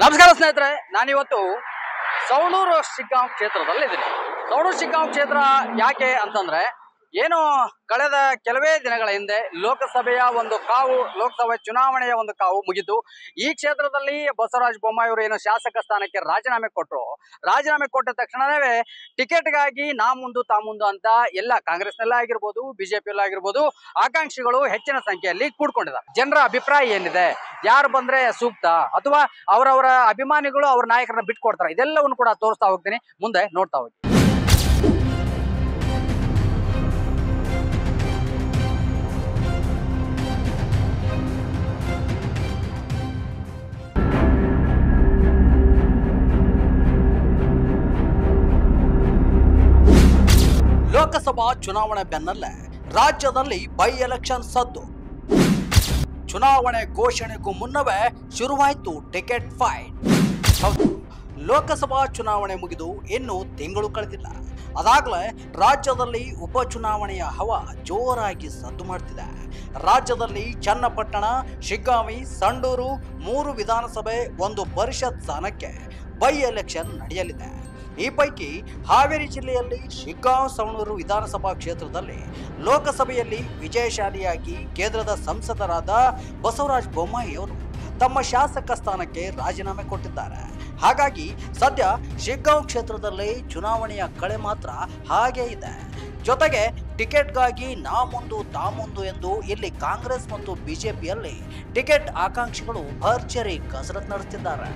ನಮಸ್ಕಾರ ಸ್ನೇಹಿತರೆ, ನಾನಿವತ್ತು ಸವಣೂರು ಶಿಗ್ಗಾಂವ್ ಕ್ಷೇತ್ರದಲ್ಲಿದ್ದೀನಿ. ಸವಣೂರು ಶಿಗ್ಗಾಂವ್ ಕ್ಷೇತ್ರ ಯಾಕೆ ಅಂತಂದ್ರೆ, ಏನು ಕಳೆದ ಕೆಲವೇ ದಿನಗಳ ಹಿಂದೆ ಲೋಕಸಭೆಯ ಒಂದು ಕಾವು, ಲೋಕಸಭೆ ಚುನಾವಣೆಯ ಒಂದು ಕಾವು ಮುಗಿದು ಈ ಕ್ಷೇತ್ರದಲ್ಲಿ ಬಸವರಾಜ ಬೊಮ್ಮಾಯಿ ಅವರು ಏನು ಶಾಸಕ ಸ್ಥಾನಕ್ಕೆ ರಾಜೀನಾಮೆ ಕೊಟ್ಟರು. ರಾಜೀನಾಮೆ ಕೊಟ್ಟ ತಕ್ಷಣವೇ ಟಿಕೆಟ್ಗಾಗಿ ನಾ ಮುಂದು ತಾ ಮುಂದು ಅಂತ ಎಲ್ಲ ಕಾಂಗ್ರೆಸ್ನಲ್ಲೇ ಆಗಿರ್ಬೋದು, ಬಿಜೆಪಿಯಲ್ಲೇ ಆಗಿರ್ಬೋದು, ಆಕಾಂಕ್ಷಿಗಳು ಹೆಚ್ಚಿನ ಸಂಖ್ಯೆಯಲ್ಲಿ ಕೂಡ್ಕೊಂಡಿದ್ದಾರೆ. ಜನರ ಅಭಿಪ್ರಾಯ ಏನಿದೆ, ಯಾರು ಬಂದ್ರೆ ಸೂಕ್ತ, ಅಥವಾ ಅವರವರ ಅಭಿಮಾನಿಗಳು ಅವ್ರ ನಾಯಕರನ್ನ ಬಿಟ್ಕೊಡ್ತಾರೆ, ಇದೆಲ್ಲವನ್ನು ಕೂಡ ತೋರಿಸ್ತಾ ಹೋಗ್ತೀನಿ. ಮುಂದೆ ನೋಡ್ತಾ ಹೋಗಿ. ಲೋಕಸಭಾ ಚುನಾವಣೆ ಬೆನ್ನಲ್ಲೇ ರಾಜ್ಯದಲ್ಲಿ ಬೈ ಎಲೆಕ್ಷನ್ ಸದ್ದು. ಚುನಾವಣೆ ಘೋಷಣೆಗೂ ಮುನ್ನವೇ ಶುರುವಾಯಿತು ಟಿಕೆಟ್ ಫೈಟ್. ಹೌದು, ಲೋಕಸಭಾ ಚುನಾವಣೆ ಮುಗಿದು ಇನ್ನು ತಿಂಗಳು ಕಳೆದಿಲ್ಲ. ಅದಾಗಲೇ ರಾಜ್ಯದಲ್ಲಿ ಉಪಚುನಾವಣೆಯ ಹವಾ ಜೋರಾಗಿ ಸದ್ದು ಮಾಡ್ತಿದೆ. ರಾಜ್ಯದಲ್ಲಿ ಚನ್ನಪಟ್ಟಣ, ಶಿಗ್ಗಾಂವಿ, ಸಂಡೂರು 3 ವಿಧಾನಸಭೆ, 1 ಪರಿಷತ್ ಸ್ಥಾನಕ್ಕೆ ಬೈ ಎಲೆಕ್ಷನ್ ನಡೆಯಲಿದೆ. ಈ ಪೈಕಿ ಹಾವೇರಿ ಜಿಲ್ಲೆಯಲ್ಲಿ ಶಿಗ್ಗಾಂವ್ ಸವಣೂರು ವಿಧಾನಸಭಾ ಕ್ಷೇತ್ರದಲ್ಲಿ ಲೋಕಸಭೆಯಲ್ಲಿ ವಿಜಯಶಾಲಿಯಾಗಿ ಕೇಂದ್ರದ ಸಂಸದರಾದ ಬಸವರಾಜ ಬೊಮ್ಮಾಯಿ ಅವರು ತಮ್ಮ ಶಾಸಕ ಸ್ಥಾನಕ್ಕೆ ರಾಜೀನಾಮೆ ಕೊಟ್ಟಿದ್ದಾರೆ. ಹಾಗಾಗಿ ಸದ್ಯ ಶಿಗ್ಗಾಂವ್ ಕ್ಷೇತ್ರದಲ್ಲಿ ಚುನಾವಣೆಯ ಕಳೆ ಮಾತ್ರ ಹಾಗೇ ಇದೆ. ಜೊತೆಗೆ ಟಿಕೆಟ್ಗಾಗಿ ನಾ ಮುಂದು ತಾ ಮುಂದು ಎಂದು ಇಲ್ಲಿ ಕಾಂಗ್ರೆಸ್ ಮತ್ತು ಬಿಜೆಪಿಯಲ್ಲಿ ಟಿಕೆಟ್ ಆಕಾಂಕ್ಷಿಗಳು ಭರ್ಜರಿ ಕಸರತ್ತು ನಡೆಸುತ್ತಿದ್ದಾರೆ.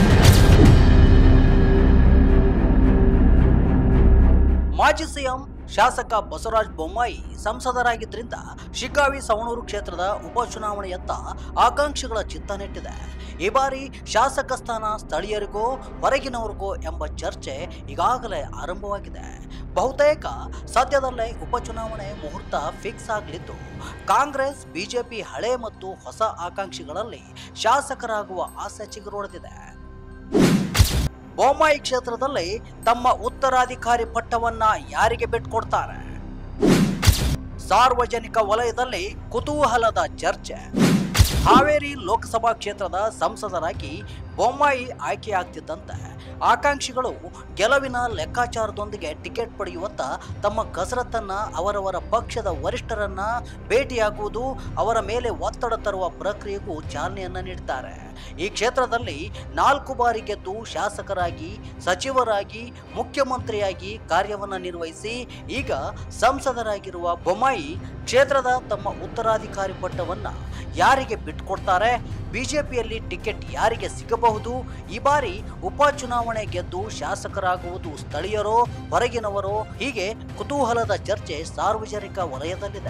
ಮಾಜಿ ಸಿಎಂ ಶಾಸಕ ಬಸವರಾಜ ಬೊಮ್ಮಾಯಿ ಸಂಸದರಾಗಿದ್ದರಿಂದ ಶಿಗ್ಗಾಂವಿ ಸವಣೂರು ಕ್ಷೇತ್ರದ ಉಪಚುನಾವಣೆಯತ್ತ ಆಕಾಂಕ್ಷಿಗಳ ಚಿತ್ತ ನೆಟ್ಟಿದೆ. ಈ ಬಾರಿ ಶಾಸಕ ಸ್ಥಾನ ಸ್ಥಳೀಯರಿಗೋ ಹೊರಗಿನವರಿಗೋ ಎಂಬ ಚರ್ಚೆ ಈಗಾಗಲೇ ಆರಂಭವಾಗಿದೆ. ಬಹುತೇಕ ಸದ್ಯದಲ್ಲೇ ಉಪಚುನಾವಣೆ ಮುಹೂರ್ತ ಫಿಕ್ಸ್ ಆಗಲಿದ್ದು, ಕಾಂಗ್ರೆಸ್ ಬಿಜೆಪಿ ಹಳೆ ಮತ್ತು ಹೊಸ ಆಕಾಂಕ್ಷಿಗಳಲ್ಲಿ ಶಾಸಕರಾಗುವ ಆಸೆ ಚಿಗುರೊಡೆದಿದೆ. ಬೊಮ್ಮಾಯಿ ಕ್ಷೇತ್ರದಲ್ಲಿ ತಮ್ಮ ಉತ್ತರಾಧಿಕಾರಿ ಪಟ್ಟವನ್ನ ಯಾರಿಗೆ ಬಿಟ್ಕೊಡ್ತಾರೆ? ಸಾರ್ವಜನಿಕ ವಲಯದಲ್ಲಿ ಕುತೂಹಲದ ಚರ್ಚೆ. ಹಾವೇರಿ ಲೋಕಸಭಾ ಕ್ಷೇತ್ರದ ಸಂಸದರಾಗಿ ಬೊಮ್ಮಾಯಿ ಆಯ್ಕೆಯಾಗ್ತಿದ್ದಂತೆ ಆಕಾಂಕ್ಷಿಗಳು ಗೆಲುವಿನ ಲೆಕ್ಕಾಚಾರದೊಂದಿಗೆ ಟಿಕೆಟ್ ಪಡೆಯುವತ್ತ ತಮ್ಮ ಕಸರತ್ತನ್ನ ಅವರವರ ಪಕ್ಷದ ವರಿಷ್ಠರನ್ನ ಭೇಟಿಯಾಗುವುದು, ಅವರ ಮೇಲೆ ಒತ್ತಡ ತರುವ ಪ್ರಕ್ರಿಯೆಗೂ ಚಾಲನೆಯನ್ನ ನೀಡುತ್ತಾರೆ. ಈ ಕ್ಷೇತ್ರದಲ್ಲಿ 4 ಬಾರಿ ಗೆದ್ದು ಶಾಸಕರಾಗಿ, ಸಚಿವರಾಗಿ, ಮುಖ್ಯಮಂತ್ರಿಯಾಗಿ ಕಾರ್ಯವನ್ನ ನಿರ್ವಹಿಸಿ ಈಗ ಸಂಸದರಾಗಿರುವ ಬೊಮ್ಮಾಯಿ ಕ್ಷೇತ್ರದ ತಮ್ಮ ಉತ್ತರಾಧಿಕಾರಿ ಪಟ್ಟವನ್ನ ಯಾರಿಗೆ ಬಿಟ್ಟುಕೊಡ್ತಾರೆ? ಬಿಜೆಪಿಯಲ್ಲಿ ಟಿಕೆಟ್ ಯಾರಿಗೆ ಸಿಗಬಹುದು? ಈ ಬಾರಿ ಉಪಚುನಾವಣೆ ಗೆದ್ದು ಶಾಸಕರಾಗುವುದು ಸ್ಥಳೀಯರೋ ಹೊರಗಿನವರೋ? ಹೀಗೆ ಕುತೂಹಲದ ಚರ್ಚೆ ಸಾರ್ವಜನಿಕ ವಲಯದಲ್ಲಿದೆ.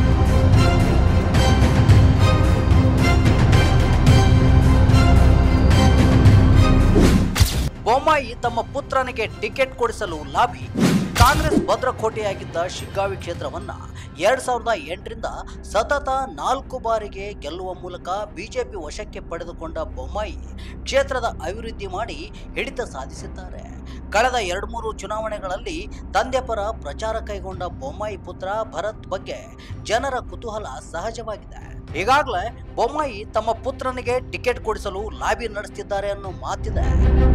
ಬೊಮ್ಮಾಯಿ ತಮ್ಮ ಪುತ್ರನಿಗೆ ಟಿಕೆಟ್ ಕೊಡಿಸಲು ಲಾಬಿ. ಕಾಂಗ್ರೆಸ್ ಭದ್ರಕೋಟೆಯಾಗಿದ್ದ ಶಿಗ್ಗಾಂವಿ ಕ್ಷೇತ್ರವನ್ನ 2008ರಿಂದ ಸತತ 4 ಬಾರಿಗೆ ಗೆಲ್ಲುವ ಮೂಲಕ ಬಿಜೆಪಿ ವಶಕ್ಕೆ ಪಡೆದುಕೊಂಡ ಬೊಮ್ಮಾಯಿ ಕ್ಷೇತ್ರದ ಅಭಿವೃದ್ಧಿ ಮಾಡಿ ಹಿಡಿತ ಸಾಧಿಸಿದ್ದಾರೆ. ಕಳೆದ 2-3 ಚುನಾವಣೆಗಳಲ್ಲಿ ತಂದೆ ಪರ ಪ್ರಚಾರ ಕೈಗೊಂಡ ಬೊಮ್ಮಾಯಿ ಪುತ್ರ ಭರತ್ ಬಗ್ಗೆ ಜನರ ಕುತೂಹಲ ಸಹಜವಾಗಿದೆ. ಈಗಾಗಲೇ ಬೊಮ್ಮಾಯಿ ತಮ್ಮ ಪುತ್ರನಿಗೆ ಟಿಕೆಟ್ ಕೊಡಿಸಲು ಲಾಬಿ ನಡೆಸುತ್ತಿದ್ದಾರೆ ಅನ್ನೋ ಮಾತಿದೆ.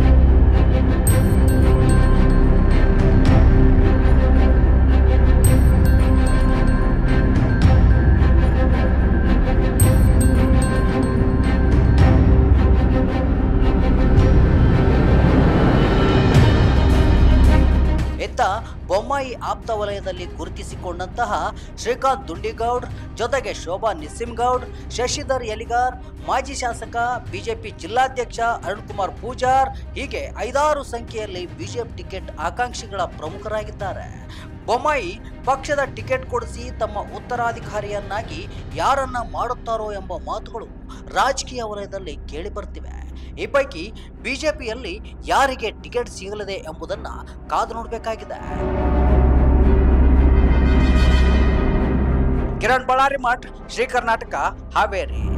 ಬೊಮ್ಮಾಯಿ ಆಪ್ತ ವಲಯದಲ್ಲಿ ಗುರುತಿಸಿಕೊಂಡಂತಹ ಶ್ರೀಕಾಂತ್ ದುಂಡಿಗೌಡ್ ಜೊತೆಗೆ ಶೋಭಾ ನಿಸ್ಸಿಂಗೌಡ್, ಶಶಿಧರ್ ಯಲಿಗಾರ್, ಮಾಜಿ ಶಾಸಕ, ಬಿಜೆಪಿ ಜಿಲ್ಲಾಧ್ಯಕ್ಷ ಅರುಣ್ ಕುಮಾರ್ ಪೂಜಾರ್, ಹೀಗೆ 5-6 ಸಂಖ್ಯೆಯಲ್ಲಿ ಬಿಜೆಪಿ ಟಿಕೆಟ್ ಆಕಾಂಕ್ಷಿಗಳ ಪ್ರಮುಖರಾಗಿದ್ದಾರೆ. ಬೊಮ್ಮಾಯಿ ಪಕ್ಷದ ಟಿಕೆಟ್ ಕೊಡಿಸಿ ತಮ್ಮ ಉತ್ತರಾಧಿಕಾರಿಯನ್ನಾಗಿ ಯಾರನ್ನ ಮಾಡುತ್ತಾರೋ ಎಂಬ ಮಾತುಗಳು ರಾಜಕೀಯ ವಲಯದಲ್ಲಿ ಕೇಳಿ ಬರ್ತಿವೆ. ಈ ಪೈಕಿ ಬಿಜೆಪಿಯಲ್ಲಿ ಯಾರಿಗೆ ಟಿಕೆಟ್ ಸಿಗಲಿದೆ ಎಂಬುದನ್ನ ಕಾದು ನೋಡಬೇಕಾಗಿದೆ. ಕಿರಣ್ ಬಳ್ಳಾರಿ ಮಠ್, ಶ್ರೀ ಕರ್ನಾಟಕ, ಹಾವೇರಿ.